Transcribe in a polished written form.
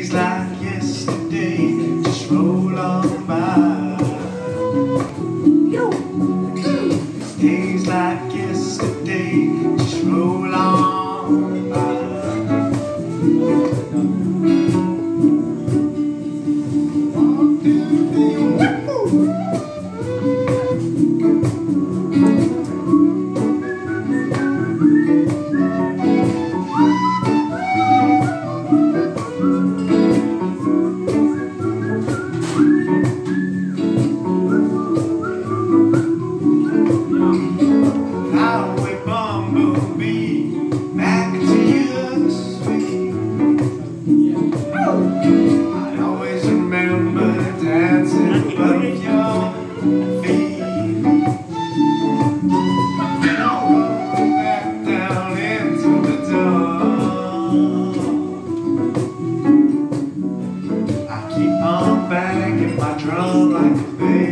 Days like yesterday just roll on by. Days like yesterday just roll on by. Keep on banging my drum like a bass.